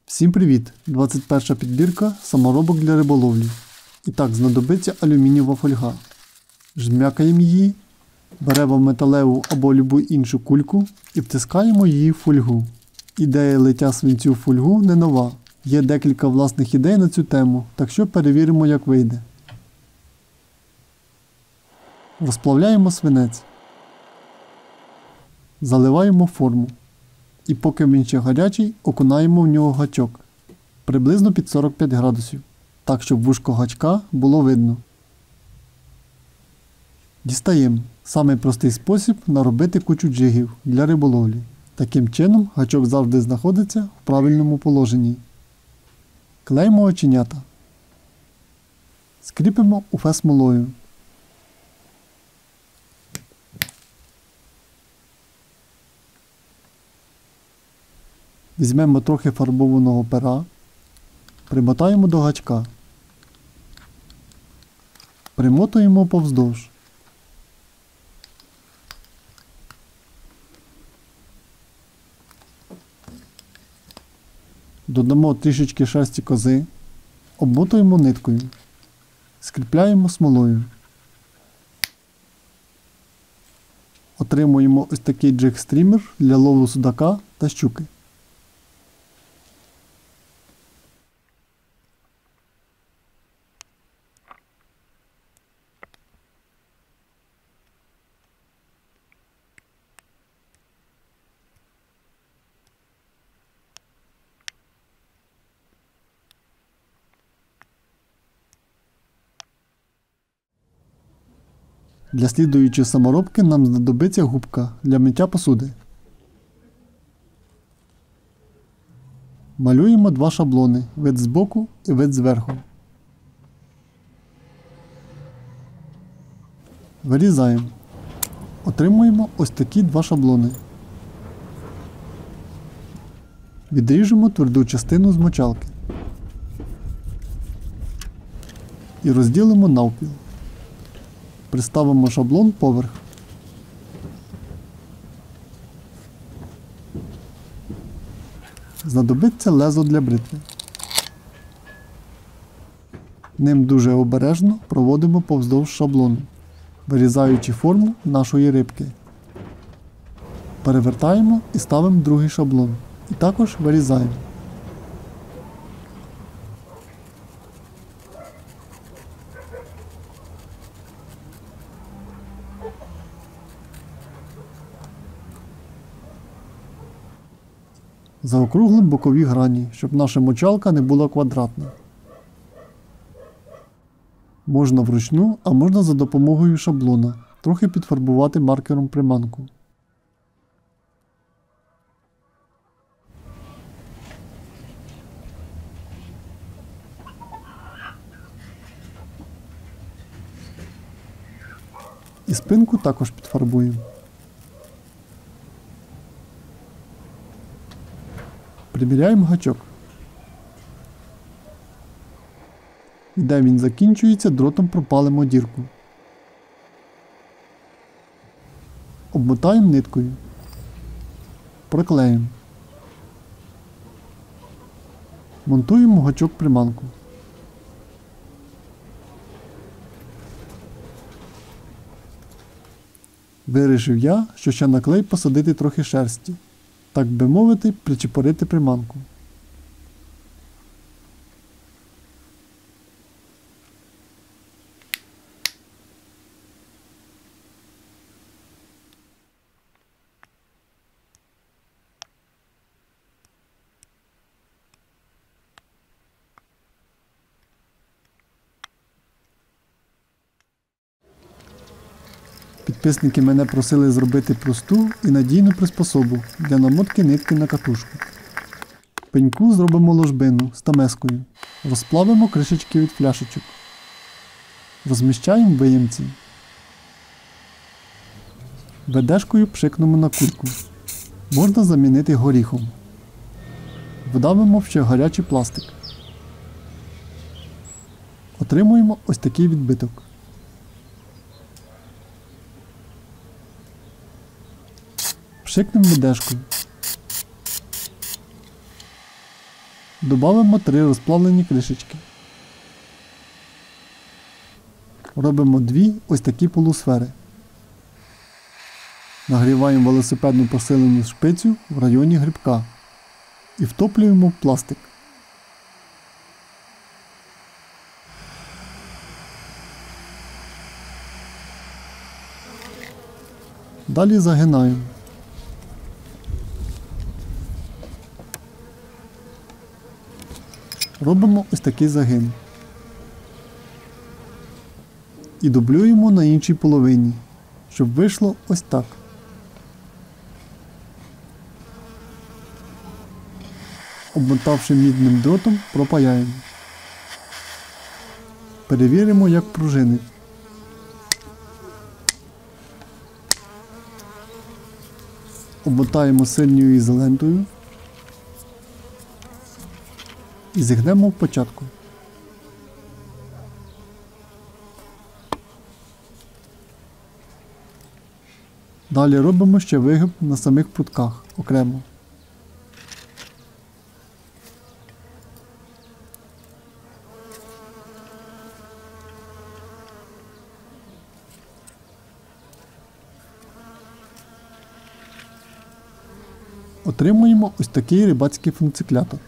Всім привіт! 21 підбірка саморобок для риболовлі. І так, знадобиться алюмінієва фольга. Жмякаємо її, беремо металеву або любу іншу кульку і втискаємо її в фольгу. Ідея лиття свинцю в фольгу не нова. Є декілька власних ідей на цю тему, так що перевіримо, як вийде. Розплавляємо свинець. Заливаємо форму. І поки він ще гарячий, окунаємо в нього гачок. Приблизно під 45 градусів. Так, щоб вушко гачка було видно. Дістаємо. Самий простий спосіб наробити кучу джигів для риболовлі. Таким чином гачок завжди знаходиться в правильному положенні. Клеїмо оченята. Скріпимо уфе смолою. Візьмемо трохи фарбованого пера, примотаємо до гачка, примотуємо повздовж. Додамо трішечки шерсті кози, обмотуємо ниткою, скріпляємо смолою. Отримуємо ось такий джиг-стрімер для лову судака та щуки. Для слідуючої саморобки нам знадобиться губка для миття посуди. Малюємо два шаблони, вид збоку і вид зверху. Вирізаємо. Отримуємо ось такі два шаблони. Відріжемо тверду частину з мочалки. І розділимо навпіл. Приставимо шаблон поверх. Знадобиться лезо для бритви. Ним дуже обережно проводимо повздовж шаблону, вирізаючи форму нашої рибки. Перевертаємо і ставимо другий шаблон. І також вирізаємо. Заокруглимо бокові грані, щоб наша мочалка не була квадратна. Можна вручну, а можна за допомогою шаблона, трохи підфарбувати маркером приманку. І спинку також підфарбуємо. Приміряємо гачок. І де він закінчується, дротом пропалимо дірку. Обмотаємо ниткою. Проклеїмо. Монтуємо гачок приманку. Вирішив я, що ще на клей посадити трохи шерсті. Так би мовити, причепорити приманку. Підписники мене просили зробити просту і надійну приспособу для намотки нитки на катушку. В пеньку зробимо ложбину з тамескою. Розплавимо кришечки від пляшечок. Розміщаємо в виємці. Ведешкою пшикнемо на кульку. Можна замінити горіхом. Вдавимо в ще гарячий пластик. Отримуємо ось такий відбиток. Пшикнемо ведешкою. Добавимо 3 розплавлені кришечки. Робимо 2 ось такі полусфери. Нагріваємо велосипедну посилену шпицю в районі грибка і втоплюємо в пластик. Далі загинаємо. Робимо ось такий загин. І дублюємо на іншій половині, щоб вийшло ось так. Обмотавши мідним дротом, пропаяємо. Перевіримо, як пружинить. Обмотаємо сильною ізолентою і зігнемо в початку. Далі робимо ще вигиб на самих прутках окремо. Отримуємо ось такий рибацький функціклятор.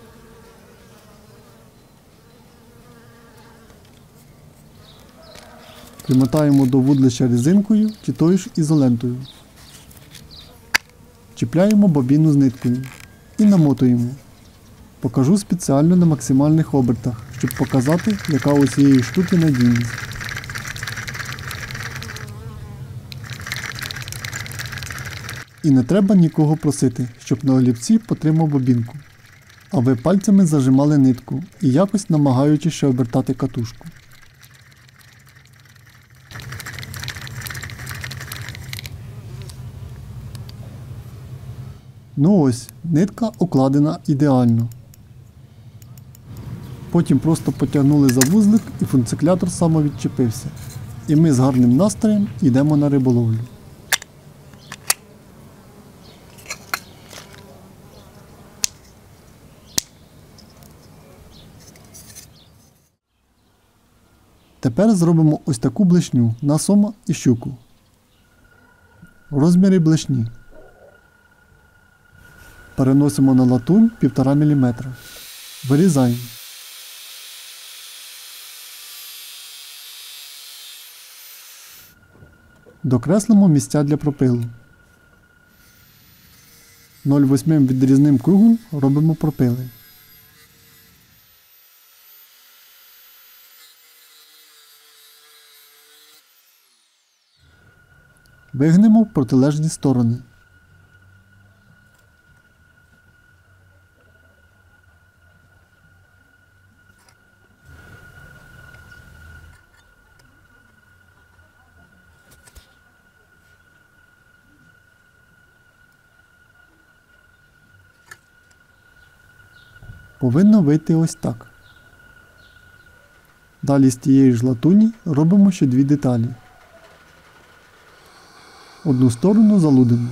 Примотаємо до вудлища резинкою чи тою ж ізолентою. Чіпляємо бобіну з ниткою і намотуємо. Покажу спеціально на максимальних обертах, щоб показати, яка у цієї штуки надійність. І не треба нікого просити, щоб на олівці потримав бобінку, а ви пальцями зажимали нитку і якось намагаючись ще обертати катушку. Ну ось, нитка укладена ідеально. Потім просто потягнули за вузлик і функціклятор самовідчепився. І ми з гарним настроєм йдемо на риболовлю. Тепер зробимо ось таку блешню на сома і щуку. Розміри блешні. Переносимо на латунь 1,5 мм. Вирізаємо. Докреслимо місця для пропилу. 0,8 відрізним кругом робимо пропили. Вигнемо в протилежні сторони. Повинно вийти ось так. Далі з тієї ж латуні робимо ще 2 деталі. Одну сторону залудимо.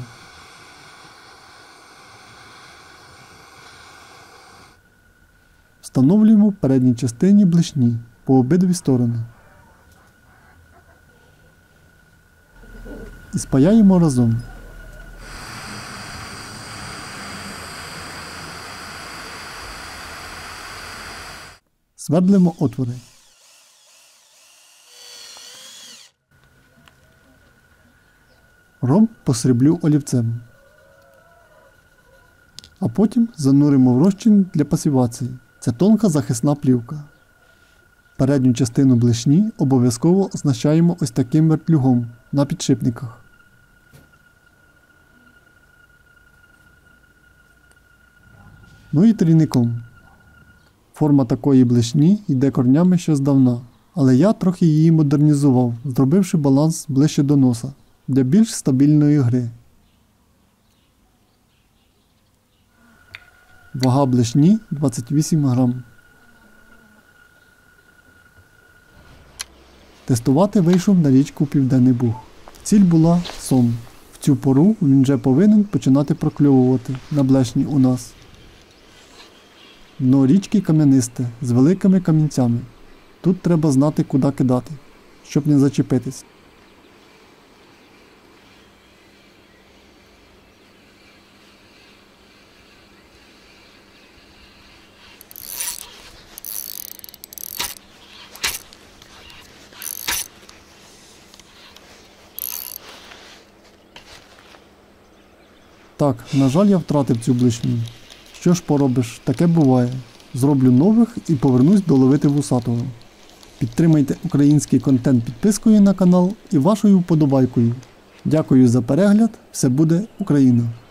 Встановлюємо в передній частині блешні по обидві сторони. І спаяємо разом. Свердлимо отвори. Ромб посріблю олівцем. А потім зануримо в розчин для пасивації. Це тонка захисна плівка. Передню частину блешні обов'язково оснащаємо ось таким вертлюгом на підшипниках. Ну і трійником. Форма такої блешні йде корнями ще здавна, але я трохи її модернізував, зробивши баланс ближче до носа для більш стабільної гри. Вага блешні 28 грам. Тестувати вийшов на річку Південний Буг. Ціль була сом. В цю пору він вже повинен починати прокльовувати на блешні у нас. Дно річки кам'янисте, з великими камінцями. Тут треба знати, куди кидати, щоб не зачепитись. Так, на жаль, я втратив цю блишню. Що ж поробиш, таке буває. Зроблю нових і повернусь доловити вусатого. Підтримайте український контент підпискою на канал і вашою вподобайкою. Дякую за перегляд. Все буде Україна!